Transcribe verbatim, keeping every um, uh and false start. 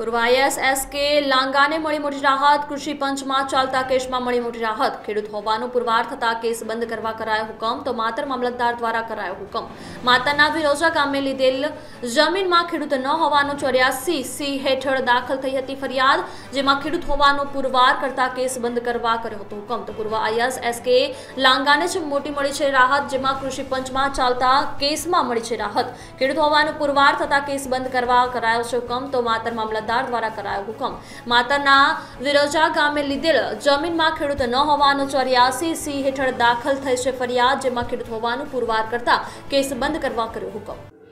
પૂર્વ IAS SK લાંગાને મળી મોટી રાહત। કૃષિ પંચમાં ચાલતા કેસમાં મળી મોટી રાહત। ખેડૂત હોવાનું પુરવાર થતા કેસ બંધ કરવા કરાયો હુકમ। તો માતર મામલતદાર દ્વારા કરાયો હુકમ। માતરના વિરોજા ગામે લીધેલ જમીનમાં ખેડૂત ન હોવાનું ચોર્યાસી સી હેઠળ દાખલ થઈ હતી ફરિયાદ, જેમાં ખેડૂત હોવાનું પુરવાર કરતા કેસ બંધ કરવા કર્યો હતો હુકમ। તો પૂર્વ આઈએએસ એસકે લાંગાને જ મોટી મળી છે રાહત, જેમાં કૃષિ પંચમાં ચાલતા કેસમાં મળી છે રાહત। ખેડૂત હોવાનું પુરવાર થતા કેસ બંધ કરવા કરાયો છે હુકમ। તો માતર મામલતદાર દ્વારા કરાયો હુકમ। માતરના વિરોજા ગામે લીધેલ જમીનમાં ખેડૂત ન હોવાનું ચોર્યાસી સી હેઠળ દાખલ થઈ છે ફરિયાદ, જેમાં ખેડૂત હોવાનું પુરવાર કરતા કેસ બંધ કરવા કર્યો હુકમ।